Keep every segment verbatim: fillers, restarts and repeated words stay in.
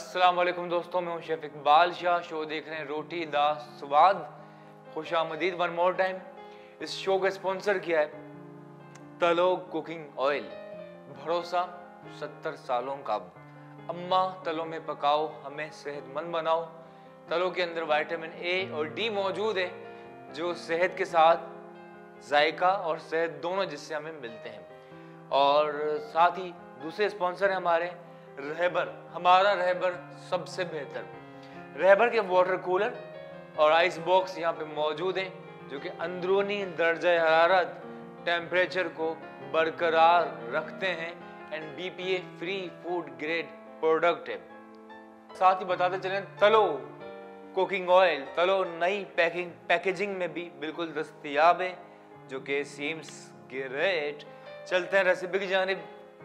अस्सलाम वालेकुम दोस्तों, मैं हूं शेफ इकबाल शाह। शो देख रहे हैं रोटी दा स्वाद। खुशामदीद वन मोर टाइम। इस शो का स्पॉन्सर किया है तलो कुकिंग ऑयल। भरोसा सत्तर सालों का। अम्मा तलो में पकाओ, हमें सेहतमंद बनाओ। तलो के अंदर विटामिन ए और डी मौजूद है जो सेहत के साथ जायका और सेहत दोनों जिससे हमें मिलते हैं। और साथ ही दूसरे स्पॉन्सर हैं हमारे रहबर। हमारा रहबर सबसे बेहतर। रहबर के वाटर कूलर और आइस बॉक्स यहाँ पे मौजूद हैं जो कि अंदरूनी दर्जा हरारत टेम्परेचर को बरकरार रखते हैं and BPA free food grade product है। साथ ही बताते चलें तलो कुकिंग ऑयल, तलो नई पैकिंग पैकेजिंग में भी बिल्कुल दस्तयाब है जो कि सीम्स ग्रेट। चलते हैं रेसिपी की जानिब।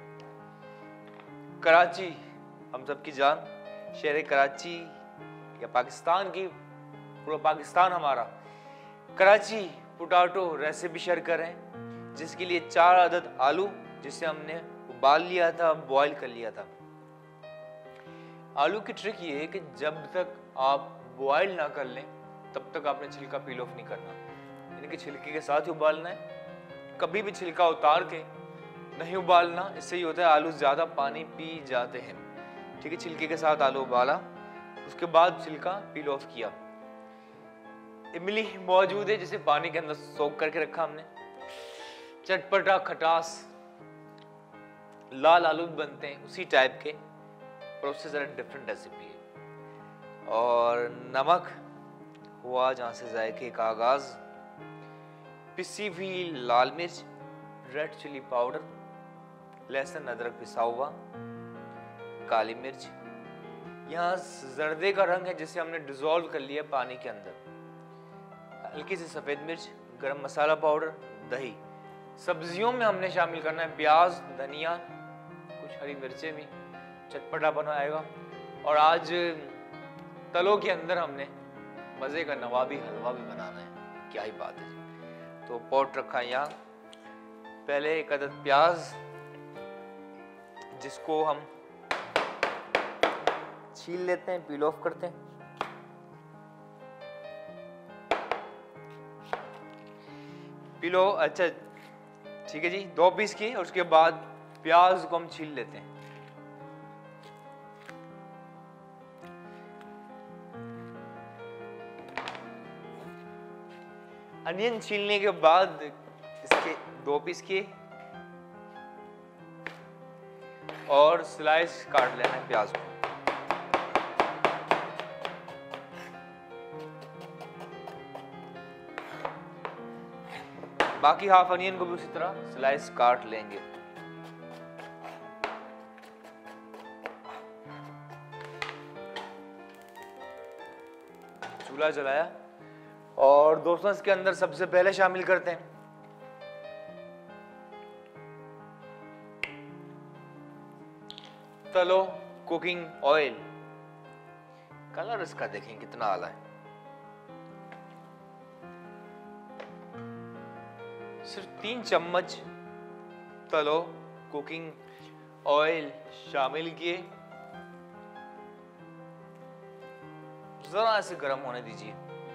कराची, हम सबकी जान, शहर कराची या पाकिस्तान की, पूरा पाकिस्तान हमारा। कराची पोटैटो रेसिपी शेयर कर रहे हैं जिसके लिए चार अदद आलू जिसे हमने उबाल लिया था, बॉईल कर लिया था। आलू की ट्रिक ये है कि जब तक आप बॉईल ना कर लें तब तक आपने छिलका पील ऑफ नहीं करना, यानी कि छिलके के साथ ही उबालना है। कभी भी छिलका उतार के नहीं उबालना, इससे ही होता है आलू ज्यादा पानी पी जाते हैं। ठीक है, छिलके के साथ आलू उबाला, उसके बाद छिलका पील ऑफ किया। इमली मौजूद है जिसे पानी के अंदर सोक करके रखा हमने। चटपटा खटास लाल आलू भी बनते हैं उसी टाइप के, प्रोसेस जरा डिफरेंट रेसिपी है। और नमक हुआ जहां से जायके का आगाज। पिसी हुई लाल मिर्च, रेड चिली पाउडर, लहसुन अदरक पिसा हुआ, काली मिर्च। यहाँ जर्दे का रंग है जिसे हमने डिसॉल्व कर लिया पानी के अंदर। हल्की सी सफेद मिर्च, गरम मसाला पाउडर, दही। सब्जियों में हमने शामिल करना है प्याज, धनिया, कुछ हरी मिर्चें भी, चटपटापन आएगा। और आज तलो के अंदर हमने मजे का नवाबी हलवा भी बनाना है। क्या ही बात है। तो पॉट रखा है यहाँ। पहले एक अदद प्याज जिसको हम छील लेते हैं, पील ऑफ करते हैं। पीलो, अच्छा ठीक है जी, दो पीस की। और उसके बाद प्याज को हम छील लेते हैं। अनियन छीलने के बाद इसके दो पीस किए और स्लाइस काट लेना है प्याज को। बाकी हाफ अनियन को भी उसी तरह स्लाइस काट लेंगे। चूल्हा जलाया और दोस्तों इसके अंदर सबसे पहले शामिल करते हैं तलो कुकिंग ऑयल। कलर इसका देखें कितना आला है। सिर्फ तीन चम्मच तलो कुकिंग ऑयल शामिल किए। जरा से गर्म होने दीजिए।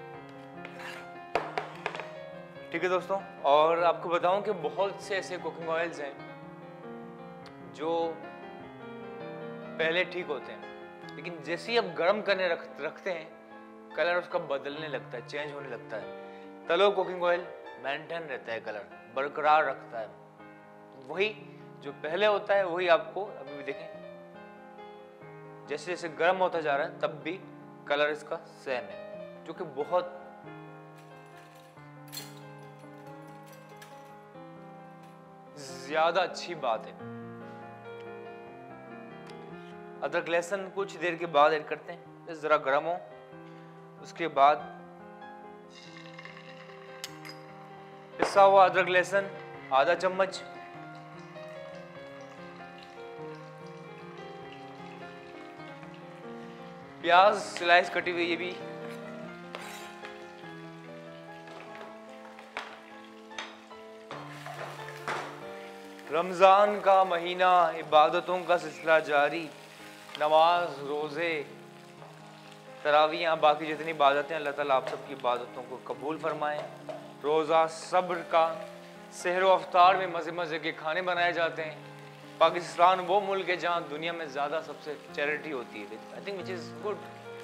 ठीक है दोस्तों, और आपको बताऊं कि बहुत से ऐसे कुकिंग ऑयल्स हैं जो पहले ठीक होते हैं, लेकिन जैसे ही आप गर्म करने रख, रखते हैं कलर उसका बदलने लगता है, चेंज होने लगता है। तलो कुकिंग ऑयल मेंटेन रहता है, कलर बरकरार रखता है। वही जो पहले होता है वही आपको अभी भी देखें, जैसे जैसे गर्म होता जा रहा है तब भी कलर इसका सेम है, जो कि बहुत ज्यादा अच्छी बात है। अदरक लहसुन कुछ देर के बाद ऐड करते हैं, जरा गर्म हो। उसके बाद पिसा हुआ अदरक लहसुन आधा चम्मच, प्याज स्लाइस कटी हुई ये भी, रमजान का महीना, इबादतों का सिलसिला जारी, नमाज, रोज़े, तरावियाँ, बाकी जितनी इबादतें, अल्लाह ताला आप सबकी इबादतों को कबूल फरमाएँ। रोज़ा सब्र का, सहर व अफ्तार में मज़े मज़े के खाने बनाए जाते हैं। पाकिस्तान वो मुल्क है जहाँ दुनिया में ज़्यादा सबसे चैरिटी होती है, I think which is good.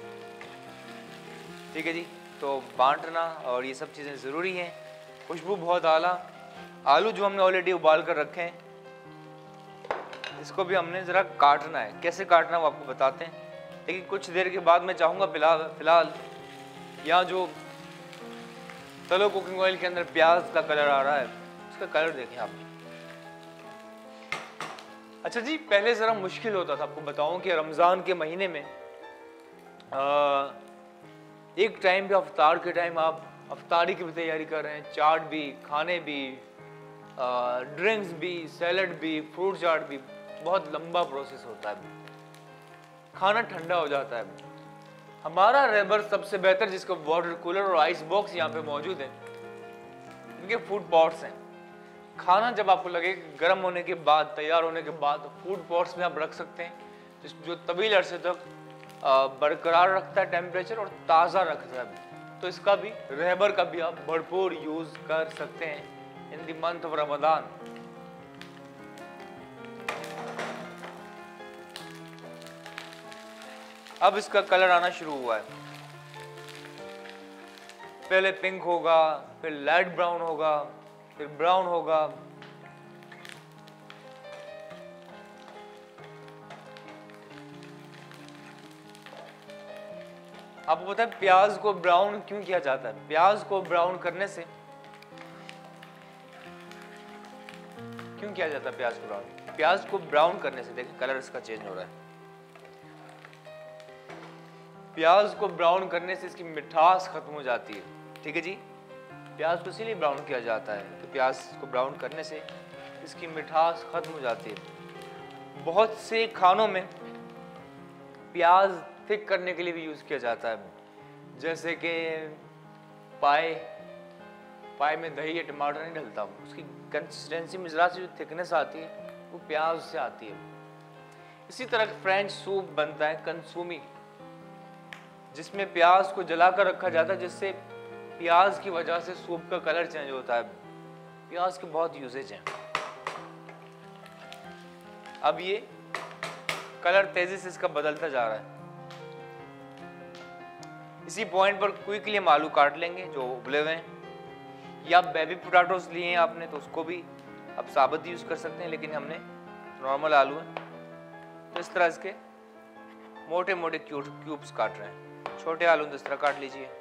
ठीक है जी, तो बांटना और ये सब चीज़ें ज़रूरी हैं। खुशबू बहुत आला। आलू जो हमने ऑलरेडी उबाल कर रखे हैं, इसको भी हमने ज़रा काटना है। कैसे काटना वो आपको बताते हैं, लेकिन कुछ देर के बाद मैं चाहूँगा फिलहाल फिलहाल यहाँ जो तलो कुकिंग ऑयल के अंदर प्याज का कलर आ रहा है, उसका कलर देखें आप। अच्छा जी, पहले ज़रा मुश्किल होता था, आपको बताऊं कि रमज़ान के महीने में आ, एक टाइम पे अफ्तार के टाइम आप अफ्तारी की भी तैयारी कर रहे हैं, चाट भी, खाने भी, आ, ड्रिंक्स भी, सैलड भी, फ्रूट चाट भी, बहुत लंबा प्रोसेस होता है। खाना ठंडा हो जाता है। हमारा रहबर सबसे बेहतर, जिसका वाटर कूलर और आइस बॉक्स यहाँ पे मौजूद है, इनके फूड पॉट्स हैं। खाना जब आपको लगे गर्म होने के बाद, तैयार होने के बाद, फूड पॉट्स में आप रख सकते हैं, जो तवील अरसे तक बरकरार रखता है टेम्परेचर और ताज़ा रखता है। तो इसका भी, रहबर का भी आप भरपूर यूज़ कर सकते हैं in the month of Ramzan. अब इसका कलर आना शुरू हुआ है। पहले पिंक होगा, फिर लाइट ब्राउन होगा, फिर ब्राउन होगा। आपको पता है प्याज को ब्राउन क्यों किया जाता है? प्याज को ब्राउन करने से क्यों किया जाता है प्याज को ब्राउन? प्याज को ब्राउन करने से, देखिए कलर इसका चेंज हो रहा है। प्याज को ब्राउन करने से इसकी मिठास खत्म हो जाती है। ठीक है जी, प्याज को इसीलिए ब्राउन किया जाता है कि प्याज को ब्राउन करने से इसकी मिठास खत्म हो जाती है। बहुत से खानों में प्याज थिक करने के लिए भी यूज़ किया जाता है, जैसे कि पाए पाए में दही या टमाटर नहीं डलता, उसकी कंसिस्टेंसी में ज़रा सी जो थिकनेस आती है वो प्याज से आती है। इसी तरह फ्रेंच सूप बनता है, कंसूमी, जिसमें प्याज को जलाकर रखा जाता है, जिससे प्याज की वजह से सूप का कलर चेंज होता है। प्याज के बहुत यूजेज हैं। अब ये कलर तेजी से इसका बदलता जा रहा है। इसी पॉइंट पर क्विकली हम आलू काट लेंगे जो उबले हुए हैं, या बेबी पोटैटोस लिए हैं आपने तो उसको भी आप साबुत यूज कर सकते हैं, लेकिन हमने नॉर्मल आलू हैं तो इस तरह इसके मोटे मोटे क्यूब्स काट रहे हैं। छोटे आलू तो इस तरह काट लीजिए।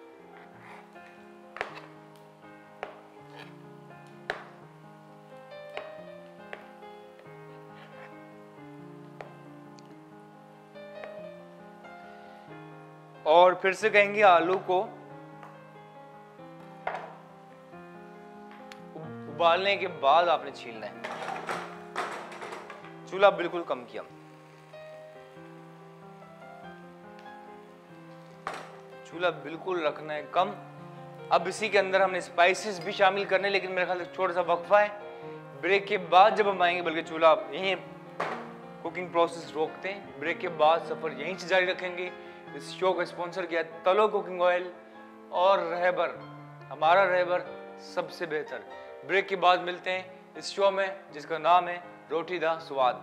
और फिर से कहेंगे आलू को उबालने के बाद आपने छीलना है। चूल्हा बिल्कुल कम किया। चूल्हा बिल्कुल रखना है कम। अब इसी के अंदर हमने स्पाइसेस भी शामिल करने, लेकिन मेरे ख्याल से छोटा सा वक्फा है। ब्रेक के बाद जब हम आएंगे, बल्कि चूल्हा यहीं कुकिंग प्रोसेस रोकते हैं, ब्रेक के बाद सफर यहीं से जारी रखेंगे। इस शो को स्पॉन्सर किया तलो कुकिंग ऑयल और रहबर, हमारा रहबर सबसे बेहतर। ब्रेक के बाद मिलते हैं इस शो में जिसका नाम है रोटी दा स्वाद।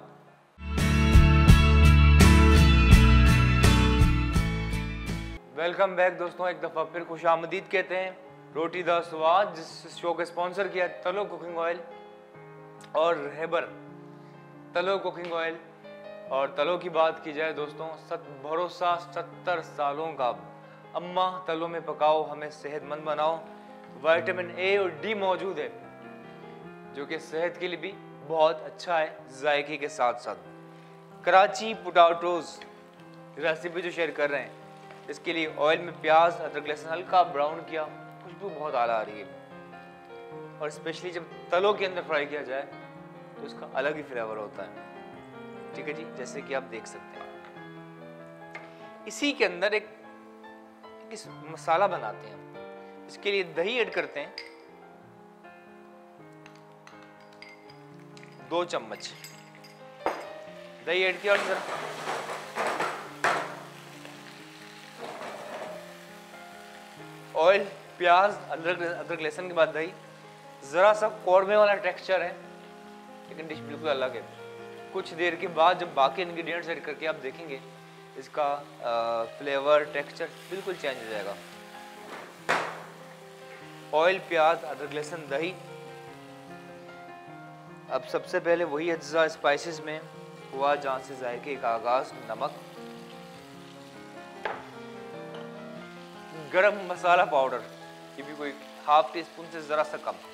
वेलकम बैक दोस्तों, एक दफ़ा फिर खुश आमदीद कहते हैं रोटी दा स्वाद, जिस शो को स्पॉन्सर किया तलो कुकिंग ऑयल और रहबर। तलो कुकिंग ऑयल और तलो की बात की जाए दोस्तों, सत भरोसा सत्तर सालों का। अम्मा तलो में पकाओ, हमें सेहतमंद बनाओ। विटामिन ए और डी मौजूद है जो कि सेहत के लिए भी बहुत अच्छा है, जायके के साथ साथ। कराची पोटैटोज रेसिपी जो शेयर कर रहे हैं, इसके लिए ऑयल में प्याज, अदरक, लहसुन हल्का ब्राउन किया, खुशबू बहुत आला आ रही है। और स्पेशली जब तलो के अंदर फ्राई किया जाए तो इसका अलग ही फ्लेवर होता है। ठीक है जी, जैसे कि आप देख सकते हैं। इसी के अंदर एक, एक मसाला बनाते हैं। इसके लिए दही ऐड करते हैं, दो चम्मच दही ऐड किया और जरा ऑयल, प्याज, अदरक अदरक लहसुन के बाद दही, जरा सा कौरमे वाला टेक्सचर है, लेकिन डिश बिल्कुल अलग है। कुछ देर के बाद जब बाकी इंग्रेडिएंट्स ऐड करके आप देखेंगे इसका फ्लेवर टेक्सचर बिल्कुल चेंज हो जाएगा। ऑयल, प्याज, अदरक लहसुन, दही। अब सबसे पहले वही अज्जा स्पाइसेस में हुआ जहाँ से जायके का आगाज, नमक, गरम मसाला पाउडर, ये भी कोई हाफ टी स्पून से जरा सा कम,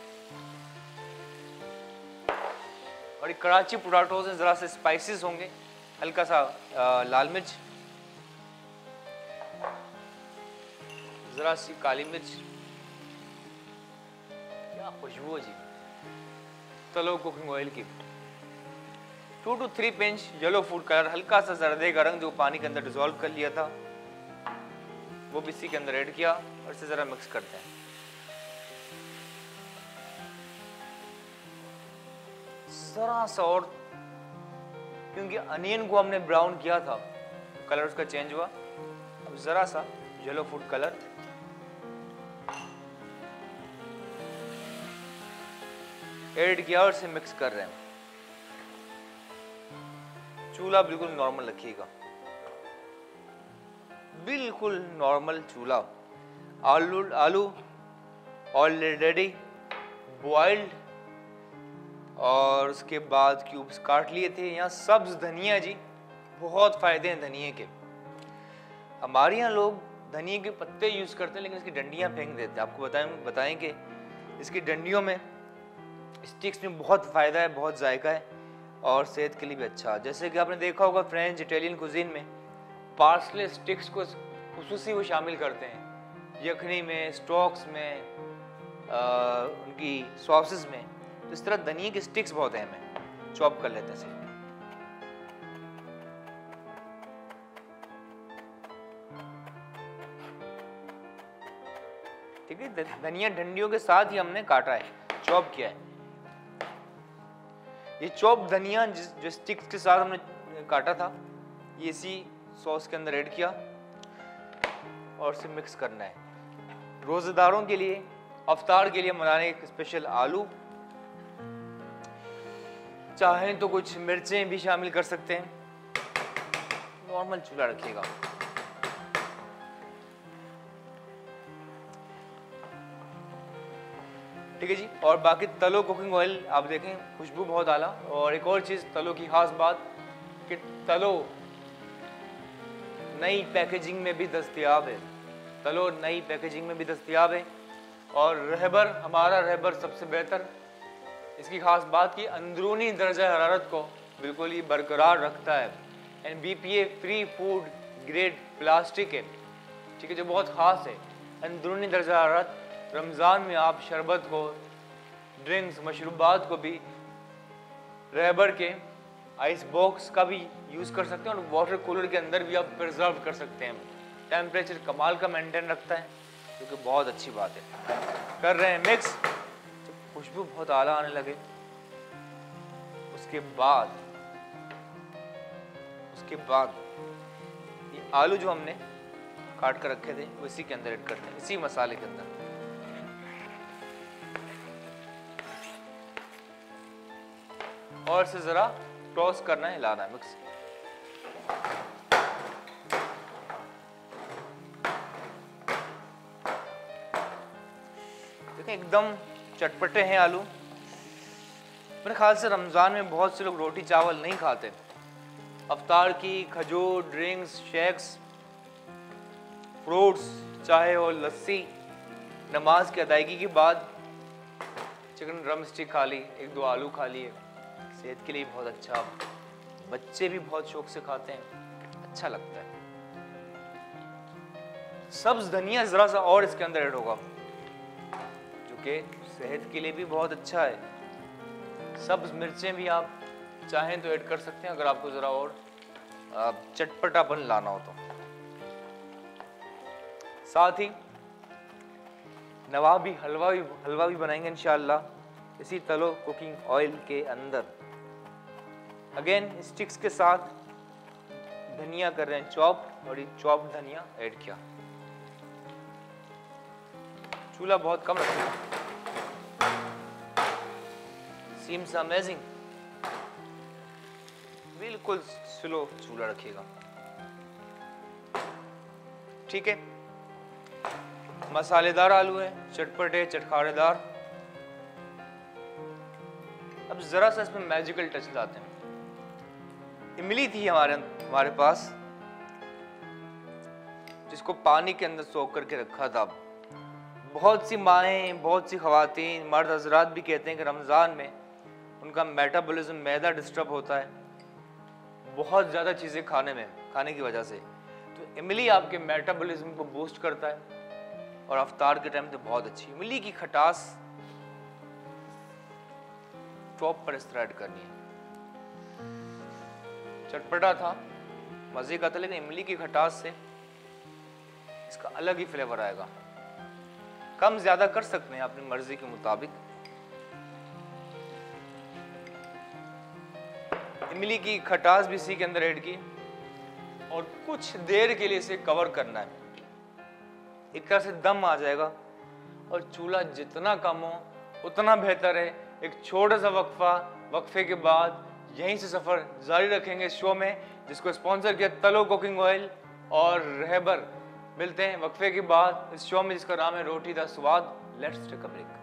और ये कराची पोटैटोज में जरा से स्पाइसेस होंगे, हल्का सा आ, लाल मिर्च, जरा सी काली मिर्च, क्या खुशबू है जी। तलो कुकिंग ऑयल की two to three pinch yellow food colour, हल्का सा जर्दे का रंग जो पानी के अंदर डिसॉल्व कर लिया था वो भी इसी के अंदर ऐड किया और इसे जरा मिक्स करते हैं। जरा सा और, क्योंकि अनियन को हमने ब्राउन किया था, कलर उसका चेंज हुआ। अब जरा सा येलो फूड कलर, ऐड किया और इसे मिक्स कर रहे हैं। चूल्हा बिल्कुल नॉर्मल रखिएगा, बिल्कुल नॉर्मल चूल्हा। आलू आलू ऑलरेडी बॉइल्ड और उसके बाद क्यूब्स काट लिए थे। यहाँ सब्ज धनिया जी, बहुत फायदे हैं धनिए के। हमारे यहाँ लोग धनिए के पत्ते यूज करते हैं लेकिन इसकी डंडियाँ फेंक देते हैं। आपको बताएं बताएं कि इसकी डंडियों में, स्टिक्स में बहुत फायदा है, बहुत जायका है और सेहत के लिए भी अच्छा। जैसे कि आपने देखा होगा फ्रेंच इटालियन कुजीन में पार्सले स्टिक्स को खुसूसी वो शामिल करते हैं यखनी में, स्टॉक्स में, आ, उनकी सॉसेस में। तो इस तरह धनिया की स्टिक्स बहुत अहम है, चॉप कर लेते हैं। ठीक है, धनिया डंडियों के साथ ही हमने काटा है, चॉप किया है। ये चॉप धनिया जो स्टिक्स के साथ हमने काटा था, ये इसी सॉस के अंदर ऐड किया और इसे मिक्स करना है। रोजेदारों के लिए, अफ्तार के लिए बनाने एक स्पेशल आलू, चाहें तो कुछ मिर्चें भी शामिल कर सकते हैं। नॉर्मल चूल्हा रखिएगा। ठीक है जी। और बाकी तलो कुकिंग ऑयल आप देखें, खुशबू बहुत आला। और एक और चीज़ तलो की खास बात कि तलो नई पैकेजिंग में भी दस्तयाब है। तलो नई पैकेजिंग में भी दस्तयाब है। और रहबर, हमारा रहबर सबसे बेहतर। इसकी खास बात की अंदरूनी दर्जा हरारत को बिल्कुल ही बरकरार रखता है। And B P A free food grade plastic है, ठीक है, जो बहुत ख़ास है। अंदरूनी दर्जा हरारत, रमज़ान में आप शरबत को, ड्रिंक्स, मशरूबात को भी रहबर के आइस बॉक्स का भी यूज़ कर सकते हैं और वाटर कूलर के अंदर भी आप प्रिजर्व कर सकते हैं। टेम्परेचर कमाल का मेंटेन रखता है, जो कि बहुत अच्छी बात है। कर रहे हैं मिक्स, जब खुशबू बहुत आला आने लगे उसके बाद उसके बाद ये आलू जो हमने काट कर रखे थे वो इसी के अंदर ऐड करते हैं, इसी मसाले के अंदर। और इसे जरा टॉस करना है, हिलाना है, मिक्स। देखें एकदम चटपटे हैं आलू। मेरे ख्याल से रमज़ान में बहुत से लोग रोटी चावल नहीं खाते। अफ्तार की खजूर, ड्रिंक्स, शेक्स, फ्रूट्स, चाय और लस्सी, नमाज की अदायगी के बाद चिकन ड्रम स्टिक खा ली, एक दो आलू खा लिए, सेहत के लिए बहुत अच्छा। बच्चे भी बहुत शौक से खाते हैं, अच्छा लगता है। सब्ज धनिया जरा सा और इसके अंदर ऐड होगा, जो कि सेहत के लिए भी बहुत अच्छा है। सब्ज मिर्चें भी आप चाहें तो ऐड कर सकते हैं, अगर आपको जरा और चटपटापन लाना हो तो। साथ ही नवाबी हलवा भी हलवा भी बनाएंगे इंशाअल्लाह इसी तलो कुकिंग ऑयल के अंदर। अगेन स्टिक्स के साथ धनिया कर रहे हैं चॉप, और ये चॉप धनिया ऐड किया। चूल्हा बहुत कम रखिएगा, सीम्स अमेजिंग। बिल्कुल स्लो चूल्हा रखिएगा, ठीक है। मसालेदार आलू है, चटपटे चटखारेदार। अब जरा सा इसमें मैजिकल टच लाते हैं। इमली थी हमारे हमारे पास, जिसको पानी के अंदर सोख करके रखा था। बहुत सी माएँ, बहुत सी खवातीन, मर्द हजरात भी कहते हैं कि रमज़ान में उनका मेटाबॉलिज्म, मैदा डिस्टर्ब होता है बहुत ज़्यादा चीज़ें खाने में, खाने की वजह से। तो इमली आपके मेटाबॉलिज्म को बूस्ट करता है और अफ्तार के टाइम तो बहुत अच्छी। इमली की खटास टॉप पर इस तरह ऐड करनी है। चटपटा था, मज़े का था, लेकिन इमली की खटास से इसका अलग ही फ्लेवर आएगा। कम ज़्यादा कर सकते हैं अपनी मर्जी के मुताबिक। इमली की खटास भी इसी के अंदर ऐड की और कुछ देर के लिए इसे कवर करना है। एक तरह से दम आ जाएगा और चूल्हा जितना कम हो उतना बेहतर है। एक छोटा सा वक्फा, वक्फे के बाद यहीं से सफर जारी रखेंगे इस शो में, जिसको स्पॉन्सर किया तलो कुकिंग ऑयल और रहबर। मिलते हैं वक्फे के बाद इस शो में, जिसका नाम है रोटी दा स्वाद। Let's take a break.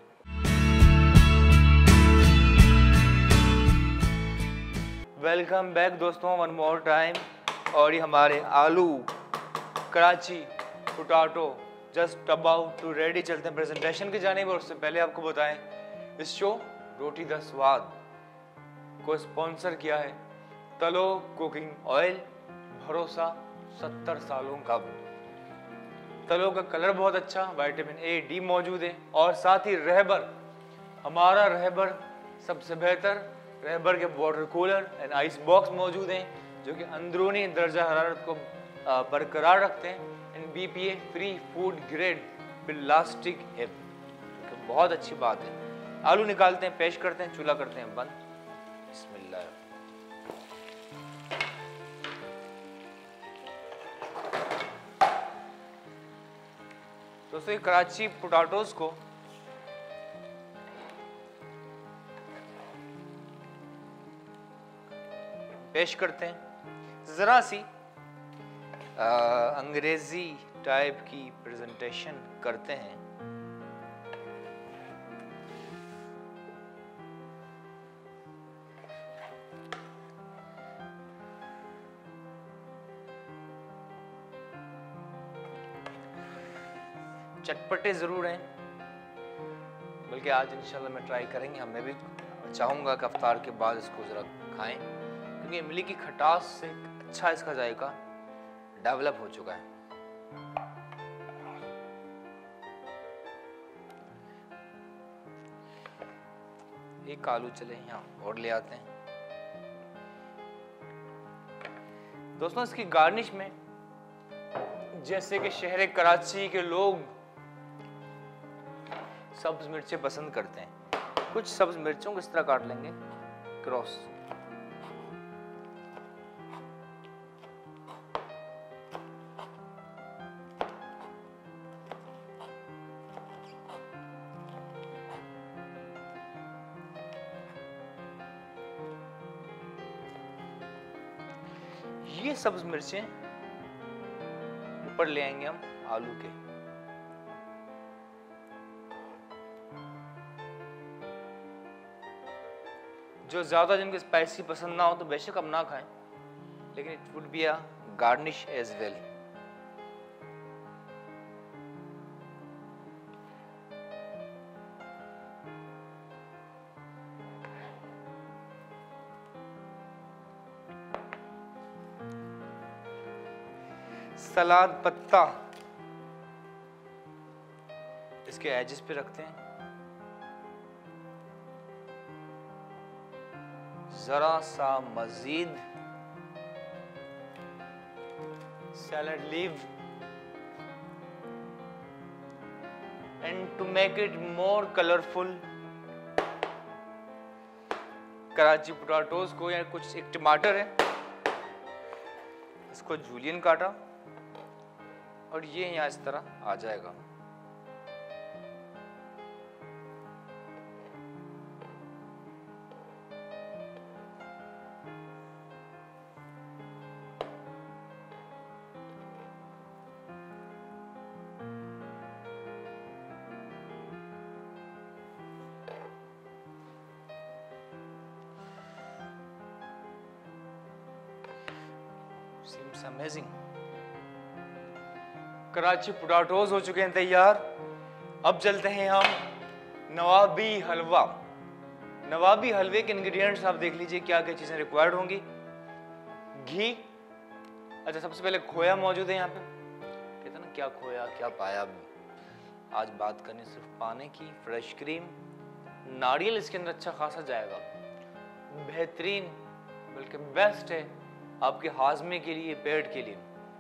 Welcome back दोस्तों, वन मोर टाइम। और ये हमारे आलू Karachi potato just about to ready. चलते हैं प्रेजेंटेशन की जानिब। और उससे पहले आपको बताएं, इस शो रोटी दा स्वाद को स्पॉन्सर किया है तलो कुकिंग ऑयल। भरोसा सत्तर सालों का। तलो का कलर बहुत अच्छा, विटामिन ए डी मौजूद है। और साथ ही रहबर, हमारा रहबर सबसे बेहतर। रहबर के water cooler and ice box मौजूद हैं, जो कि अंदरूनी दर्जा हरारत को बरकरार रखते हैं। And B P A free food grade plastic है, जो कि बहुत अच्छी बात है। आलू निकालते हैं, पेश करते हैं, चूल्हा करते हैं बंद। बिस्मिल्लाह। दोस्तों, कराची पोटैटोज को पेश करते हैं। जरा सी आ, अंग्रेजी टाइप की प्रेजेंटेशन करते हैं। चटपटे ज़रूर हैं, बल्कि आज इंशाल्लाह मैं ट्राई करेंगे। हम मैं भी चाहूँगा कि अफ्तार के बाद इसको ज़रा खाएं, क्योंकि इमली की खटास से अच्छा इसका जायका डेवलप हो चुका है। एक आलू चले यहाँ और ले आते हैं। दोस्तों, इसकी गार्निश में जैसे कि शहर कराची के लोग सब्ज मिर्चें पसंद करते हैं, कुछ सब्ज मिर्चों को इस तरह काट लेंगे क्रॉस। ये सब्ज मिर्चें ऊपर ले आएंगे हम आलू के। जो ज्यादा जिनको स्पाइसी पसंद ना हो तो बेशक हम ना खाएं, लेकिन it would be a garnish as well. सलाद पत्ता इसके एजेस पे रखते हैं। जरा सा मजीद salad leave, and to make it more colourful, Karachi potatoes को, या कुछ एक टमाटर है, इसको जूलियन काटा और ये यहाँ इस तरह आ जाएगा। Seems amazing. कराची पोटैटोज हो चुके हैं तैयार। अब चलते हैं हम नवाबी हलवा। नवाबी हलवे के इंग्रेडिएंट्स आप देख लीजिए क्या क्या चीजें रिक्वायर्ड होंगी। घी, अच्छा सबसे पहले खोया मौजूद है यहाँ पे। कहते ना क्या खोया क्या पाया। आज बात करनी सिर्फ पाने की। फ्रेश क्रीम, नारियल इसके अंदर अच्छा खासा जाएगा, बेहतरीन बल्कि बेस्ट है आपके हाजमे के लिए, पेट के लिए।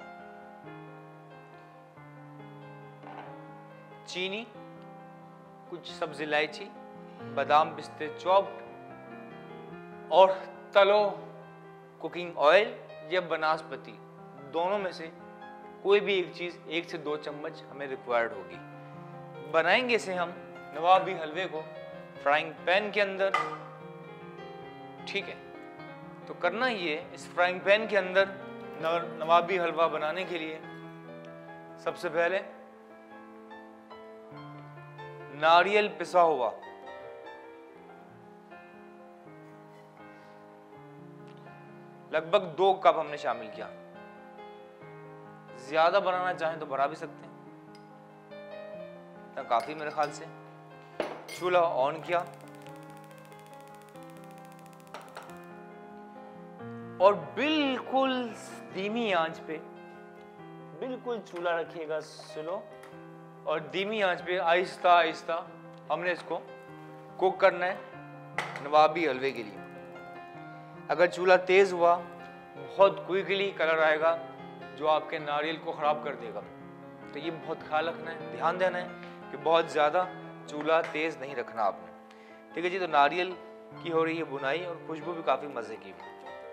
चीनी, कुछ सब्ज इलायची, बादाम पिस्ते चॉप्ड, और तलो कुकिंग ऑयल या बनास्पति, दोनों में से कोई भी एक चीज एक से दो चम्मच हमें रिक्वायर्ड होगी। बनाएंगे इसे हम नवाबी हलवे को फ्राइंग पैन के अंदर। ठीक है, तो करना ये, इस फ्राइंग पैन के अंदर नवाबी हलवा बनाने के लिए सबसे पहले नारियल पिसा हुआ, लगभग दो कप हमने शामिल किया। ज्यादा बनाना चाहें तो बढ़ा भी सकते हैं, तो काफी मेरे ख्याल से। चूल्हा ऑन किया और बिल्कुल धीमी आंच पे, बिल्कुल चूल्हा रखिएगा स्लो, और धीमी आंच पे आहिस्ता आहिस्ता हमने इसको कुक करना है नवाबी हलवे के लिए। अगर चूल्हा तेज हुआ बहुत क्विकली कलर आएगा जो आपके नारियल को खराब कर देगा। तो ये बहुत ख्याल रखना है, ध्यान देना है कि बहुत ज्यादा चूल्हा तेज नहीं रखना आपने। ठीक है जी, तो नारियल की हो रही है बुनाई और खुशबू भी काफी मजे की भी।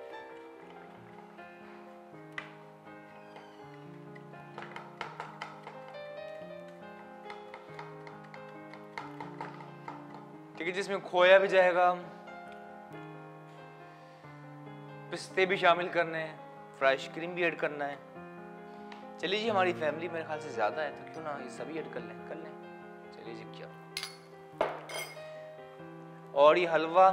ठीक है, जिसमें खोया भी जाएगा, पिस्ते भी शामिल करने हैं, फ्रेश क्रीम भी ऐड करना है। चलिए जी, हमारी फैमिली मेरे ख्याल से ज्यादा है तो क्यों ना ये सभी ऐड कर लें कर लें चलिए जी, क्या। और ये हलवा,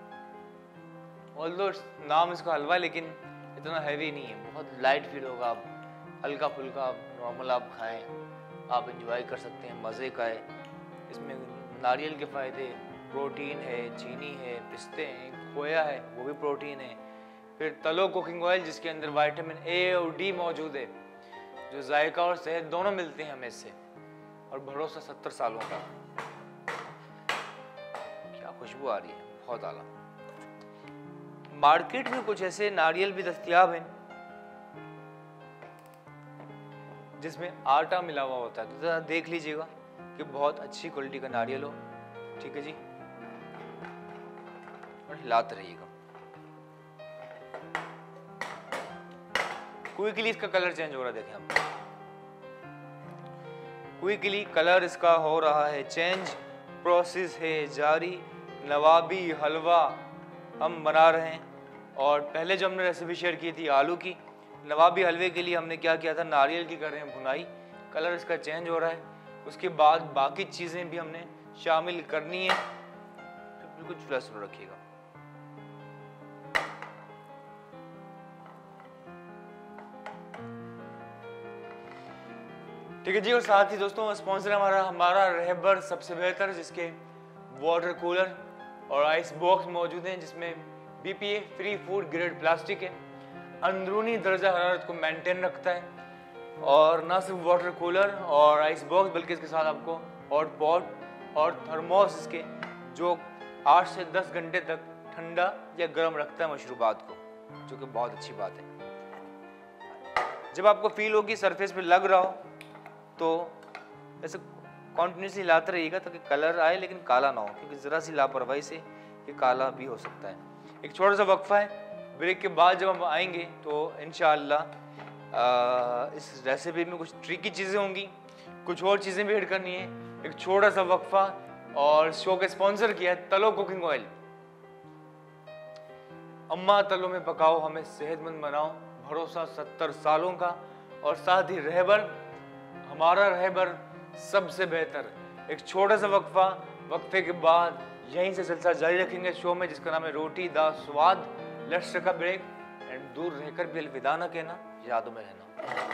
ऑल्दो नाम इसका हलवा, लेकिन इतना हैवी नहीं है, बहुत लाइट फील होगा। आप हल्का फुल्का नॉर्मल आप खाएं, आप एंजॉय कर सकते हैं, मज़े का है। इसमें नारियल के फ़ायदे, प्रोटीन है, चीनी है, पिस्ते हैं, खोया है वो भी प्रोटीन है, फिर तलो कुकिंग ऑयल जिसके अंदर विटामिन ए और डी मौजूद है, जो जायका और सेहत दोनों मिलते हैं हमें इससे, और भरोसा सत्तर सालों का। क्या खुशबू आ रही है, बहुत आला। मार्केट में कुछ ऐसे नारियल भी दस्तयाब हैं जिसमें आटा मिला हुआ होता है, तो जरा देख लीजिएगा कि बहुत अच्छी क्वालिटी का नारियल हो। ठीक है जी, और हिलाते रहिएगा। क्विकली इसका कलर चेंज हो रहा है, देखें आप, क्विकली कलर इसका हो रहा है चेंज, प्रोसेस है जारी। नवाबी हलवा हम बना रहे हैं, और पहले जो हमने रेसिपी शेयर की थी आलू की, नवाबी हलवे के लिए हमने क्या किया था, नारियल की कर रहे हैं भुनाई, कलर इसका चेंज हो रहा है। उसके बाद बाकी चीज़ें भी हमने शामिल करनी है, तो बिल्कुल चूल्हा स्लो रखिएगा। ठीक है जी, और साथ ही दोस्तों स्पॉन्सर हमारा हमारा रहबर सबसे बेहतर, जिसके वाटर कूलर और आइस बॉक्स मौजूद हैं, जिसमें BPA free food grade plastic है, अंदरूनी दर्जा हरारत को मेंटेन रखता है। और ना सिर्फ वाटर कूलर और आइस बॉक्स, बल्कि इसके साथ आपको हॉट पॉट और थर्मोस इसके, जो आठ से दस घंटे तक ठंडा या गर्म रखता है मशरूबात को, जो कि बहुत अच्छी बात है। जब आपको फील हो कि सरफेस पे लग रहा हो तो ऐसे कॉन्टिन्यूसली हिलाते रहिएगा ताकि कलर आए लेकिन काला ना हो, क्योंकि ज़रा सी लापरवाही से ये काला भी हो सकता है। एक छोटा सा वक्फा है, ब्रेक के बाद जब हम आएंगे तो इंशाअल्लाह इस रेसिपी में कुछ ट्रिकी चीज़ें होंगी, कुछ और चीज़ें भी ऐड करनी है। एक छोटा सा वक्फा, और शो के स्पॉन्सर किया है तलो कुकिंग ऑयल। अम्मा तलो में पकाओ, हमें सेहतमंद बनाओ, भरोसा सत्तर सालों का, और साथ ही रहबर, हमारा रहबर सबसे बेहतर। एक छोटा सा वक्फा, वक्फे के बाद यहीं से सिलसिला जारी रखेंगे शो में, जिसका नाम है रोटी दा स्वाद। Let's take a break and दूर रहकर भी अलविदा ना कहना, यादों में रहना।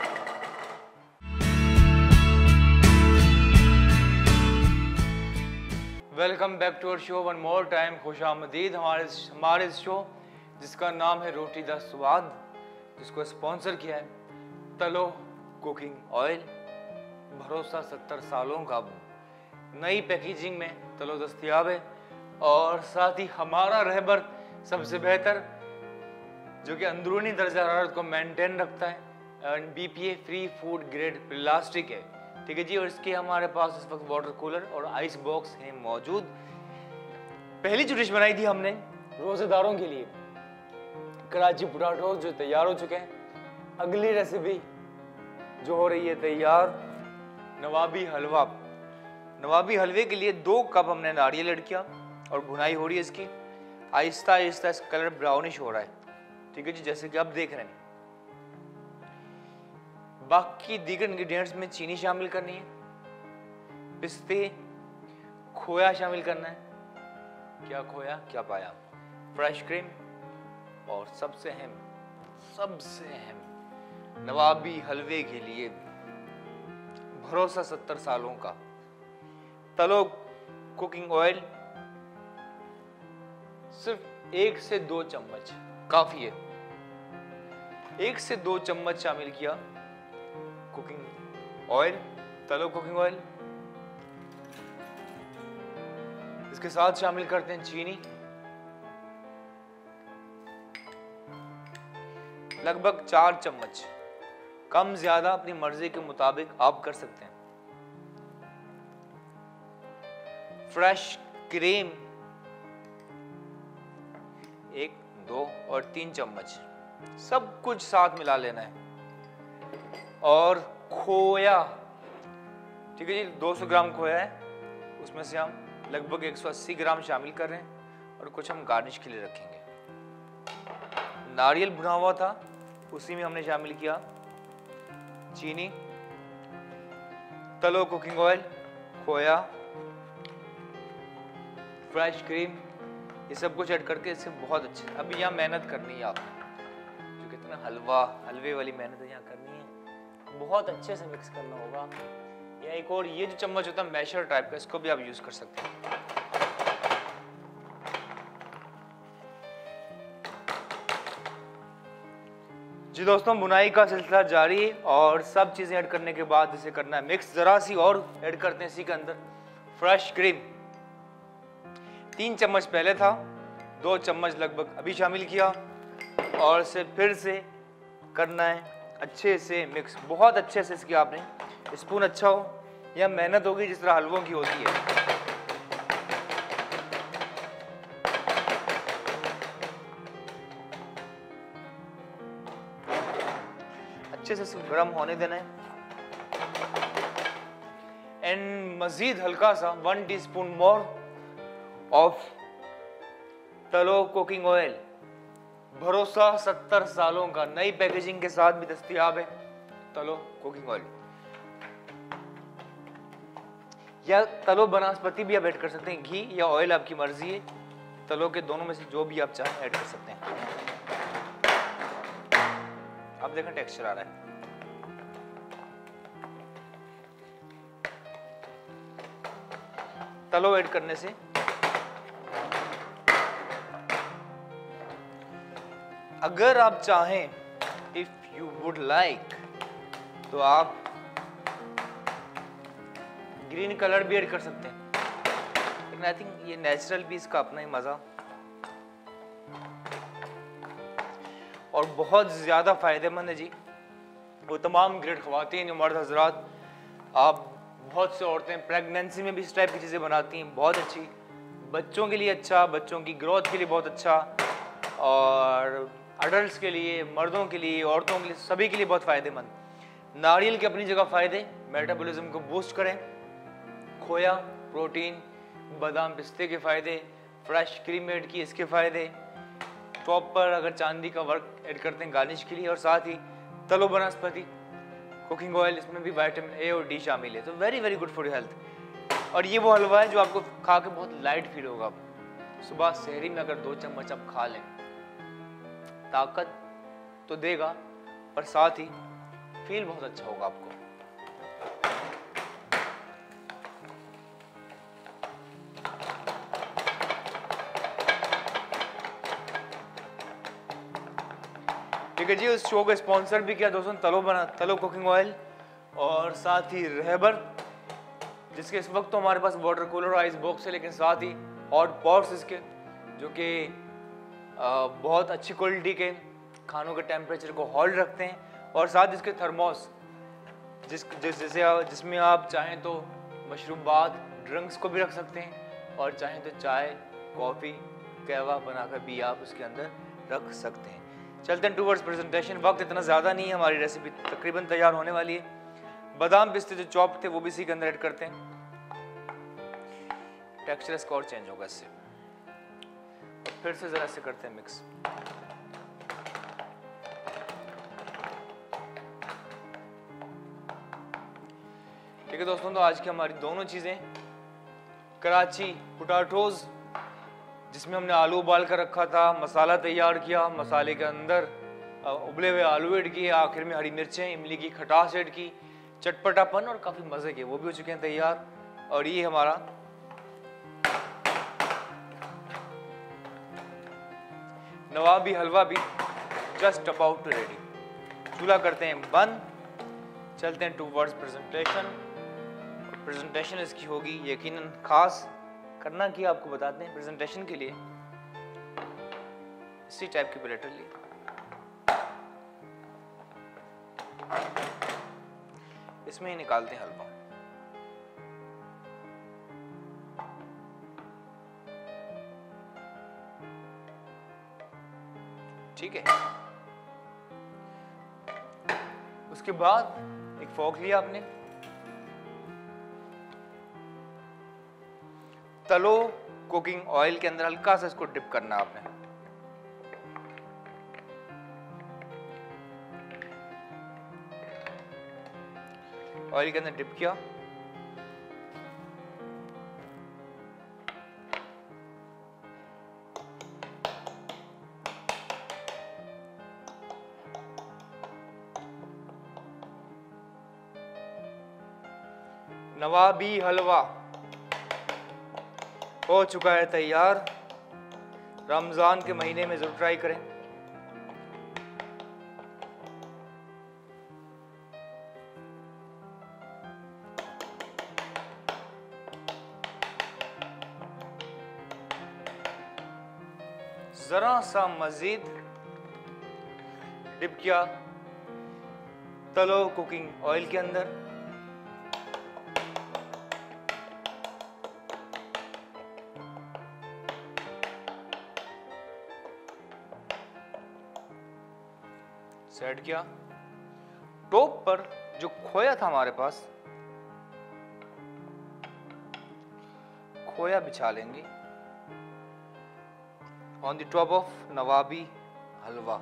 Welcome back to our show one more time. खुशामदीद हमारे हमारे शो जिसका नाम है रोटी दा स्वाद, जिसको स्पॉन्सर किया है तलो कुकिंग ऑयल। भरोसा सत्तर सालों का, नई पैकेजिंग में तलो दस्तयाब है, और साथ ही हमारा रहबर सबसे बेहतर, जो कि अंदरूनी दर्जा हरारत को मेंटेन रखता है। BPA free food grade plastic है, ठीक है जी। और इसके हमारे पास इस वक्त वाटर कूलर और आइस बॉक्स है मौजूद। पहली जो डिश बनाई थी हमने रोजेदारों के लिए, कराची पराठों, जो तैयार हो चुके हैं। अगली रेसिपी जो हो रही है तैयार, नवाबी हलवा। नवाबी हलवे के लिए दो कप हमने नारियल ऐड किया, और भुनाई हो रही है इसकी। आहिस्ता आहिस्ता इसका कलर ब्राउनिश हो रहा है, ठीक है जी, जैसे कि आप देख रहे हैं। बाकी दीगर इंग्रेडिएंट्स में चीनी शामिल करनी है, पिस्ते, खोया शामिल करना है। क्या खोया क्या पाया, फ्रेश क्रीम, और सबसे अहम सबसे अहम नवाबी हलवे के लिए भरोसा सत्तर सालों का तलो कुकिंग ऑयल। सिर्फ एक से दो चम्मच काफी है, एक से दो चम्मच शामिल किया cooking oil, Talo cooking oil. इसके साथ शामिल करते हैं चीनी, लगभग चार चम्मच। कम ज्यादा अपनी मर्जी के मुताबिक आप कर सकते हैं। फ्रेश क्रीम एक, दो और तीन चम्मच, सब कुछ साथ मिला लेना है। और खोया, ठीक है जी, दो सौ ग्राम खोया है, उसमें से हम लगभग एक सौ अस्सी ग्राम शामिल कर रहे हैं, और कुछ हम गार्निश के लिए रखेंगे। नारियल भुना हुआ था, उसी में हमने शामिल किया चीनी, तलो कुकिंग ऑयल, खोया, फ्रेश क्रीम, ये सब कुछ ऐड करके इससे बहुत अच्छे। अभी यहाँ मेहनत करनी है आपने, जो कितना हलवा हलवे वाली मेहनत है यहाँ करनी है, बहुत अच्छे से मिक्स करना होगा। या एक और ये जो चम्मच होता है मैशर टाइप का, इसको भी आप यूज कर सकते हैं। जी दोस्तों, बुनाई का सिलसिला जारी है, और सब चीजें ऐड करने के बाद इसे करना है मिक्स। जरा सी और ऐड करते हैं इसी के अंदर फ्रेश क्रीम। तीन चम्मच पहले था, दो चम्मच लगभग अभी शामिल किया, और इसे फिर से करना है अच्छे से मिक्स, बहुत अच्छे से। इसकी आपने स्पून अच्छा हो, या मेहनत होगी जिस तरह हलवों की होती है। अच्छे से गर्म होने देना है। एंड मजीद हल्का सा one teaspoon more of Talo cooking oil. भरोसा सत्तर सालों का, नई पैकेजिंग के साथ भी दस्तयाब है तलो कुकिंग ऑयल। या तलो बनस्पति भी आप ऐड कर सकते हैं, घी या ऑयल आपकी मर्जी है। तलो के दोनों में से जो भी आप चाहें ऐड कर सकते हैं। अब देखें टेक्सचर आ रहा है। तलो ऐड करने से अगर आप चाहें, इफ यू वुड लाइक, तो आप ग्रीन कलर भी ऐड कर सकते हैं, लेकिन आई थिंक ये नेचुरल भी इसका अपना ही मजा, और बहुत ज़्यादा फ़ायदेमंद है जी। वो तमाम ग्रेड ख़वातीन, मर्द हजरात, आप बहुत से औरतें प्रेगनेंसी में भी इस टाइप की चीज़ें बनाती हैं, बहुत अच्छी, बच्चों के लिए अच्छा, बच्चों की ग्रोथ के लिए बहुत अच्छा, और अडल्ट्स के लिए, मर्दों के लिए, औरतों के लिए, सभी के लिए बहुत फ़ायदेमंद। नारियल के अपनी जगह फ़ायदे, मेटाबॉलिज्म को बूस्ट करें। खोया, प्रोटीन, बादाम पिस्ते के फ़ायदे, फ्रेश क्रीम ऐड की, इसके फ़ायदे। टॉप पर अगर चांदी का वर्क ऐड करते हैं गार्निश के लिए, और साथ ही तलो वनस्पति कुकिंग ऑयल, इसमें भी विटामिन ए और डी शामिल है, तो very very good for health. और ये वो हलवा है जो आपको खा के बहुत लाइट फील होगा। सुबह सहरी में अगर दो चम्मच आप खा लें, ताकत तो देगा और साथ ही फील बहुत अच्छा होगा आपको। ठीक है जी, उस शो का स्पॉन्सर भी किया दोस्तों तलो बना तलो कुकिंग ऑयल, और साथ ही रहबर, जिसके इस वक्त तो हमारे पास वाटर कूलर और आइस बॉक्स है, लेकिन साथ ही हॉट पॉट्स इसके, जो कि बहुत अच्छी क्वालिटी के खानों के टेम्परेचर को होल्ड रखते हैं, और साथ इसके थर्मोस, जिस जिस जैसे जिसमें आप चाहें तो मशरूबात, ड्रिंक्स को भी रख सकते हैं, और चाहें तो चाय, कॉफ़ी, कहवा बनाकर भी आप उसके अंदर रख सकते हैं। चलते हैं टूवर्ड्स प्रेजेंटेशन। वक्त इतना ज़्यादा नहीं है, हमारी रेसिपी तकरीबन तैयार होने वाली है। बादाम पिस्ते जो चॉप थे वो भी इसी के अंदर ऐड करते हैं। टेक्सचर इसका और चेंज होगा इससे। फिर से ज़रा से करते हैं मिक्स। ठीक है दोस्तों, तो आज की हमारी दोनों चीज़ें, कराची पोटैटोज जिसमें हमने आलू उबाल कर रखा था, मसाला तैयार किया, मसाले के अंदर उबले हुए आलू ऐड किए, आखिर में हरी मिर्चें, इमली की खटास ऐड की, चटपटापन और काफ़ी मज़े के, वो भी हो चुके हैं तैयार। और ये हमारा नवाबी हलवा भी जस्ट अबाउट टू रेडी। चूल्हा करते हैं बंद, चलते हैं टूवर्ड्स प्रेजेंटेशन। प्रेजेंटेशन इसकी होगी यकीनन खास। करना कि आपको बताते हैं प्रेजेंटेशन के लिए इसी टाइप की प्लेटर ली, इसमें ही निकालते हैं हलवा। ठीक है, उसके बाद एक फोक लिया आपने, तलो कुकिंग ऑयल के अंदर हल्का सा इसको डिप करना आपने। ऑयल के अंदर डिप किया, नवाबी हलवा हो चुका है तैयार। रमजान के महीने में जरूर ट्राई करें। जरा सा मजीद डिप किया तलो कुकिंग ऑयल के अंदर, सेट किया। टॉप पर जो खोया था हमारे पास, खोया बिछा लेंगे ऑन द टॉप ऑफ नवाबी हलवा।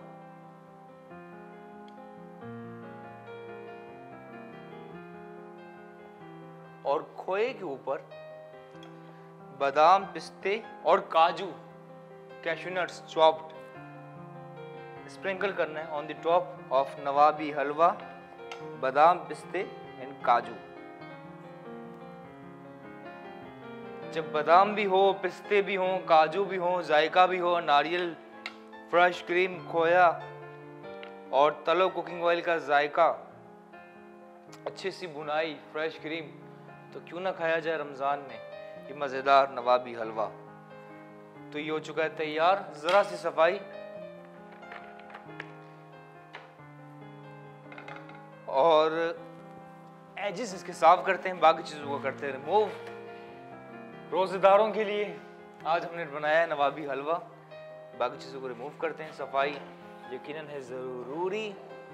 और खोए के ऊपर बादाम, पिस्ते और काजू, कैश्यू नट्स चॉप्ड स्प्रिंकल करना है ऑन द टॉप ऑफ नवाबी हलवा, बादाम, पिस्ते एंड काजू। जब बादाम भी हो, पिस्ते भी हो, काजू भी हो, जायका भी हो, नारियल, फ्रेश क्रीम, खोया और तलो कुकिंग ऑयल का जायका, अच्छी सी बुनाई, फ्रेश क्रीम, तो क्यों ना खाया जाए रमजान में ये मजेदार नवाबी हलवा। तो ये हो चुका है तैयार। जरा सी सफाई और एजेस इसके साफ करते हैं, बाकी चीजों को करते हैं रिमूव। रोजेदारों के लिए आज हमने बनाया है नवाबी हलवा। बाकी चीज़ों को रिमूव करते हैं। सफाई यकीनन है ज़रूरी।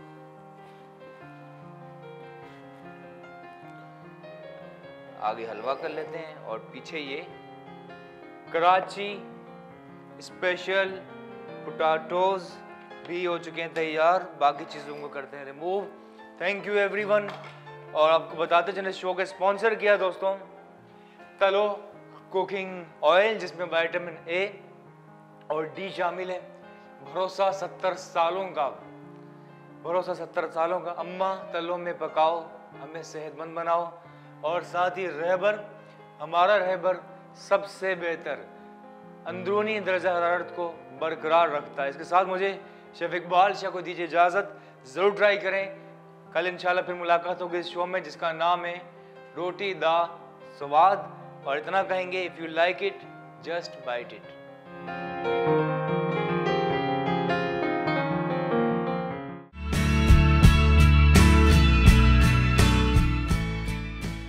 आगे हलवा कर लेते हैं और पीछे ये कराची स्पेशल पोटैटोज भी हो चुके हैं तैयार। बाकी चीज़ों को करते हैं रिमूव। Thank you everyone. और आपको बताते चले शो का स्पॉन्सर किया दोस्तों तलो कुकिंग ऑयल, जिसमें विटामिन ए और डी शामिल है। भरोसा सत्तर सालों का, भरोसा सत्तर सालों का। अम्मा तलो में पकाओ, हमें सेहतमंद बनाओ। और साथ ही रहबर, हमारा रहबर सबसे बेहतर अंदरूनी दर्जा हरारत को बरकरार रखता है। इसके साथ मुझे शेफ इकबाल शाह को दीजिए इजाज़त। ज़रूर ट्राई करें। कल इंशाल्लाह फिर मुलाकात होगी इस शो में जिसका नाम है रोटी दा स्वाद। और इतना कहेंगे, if you like it just bite it.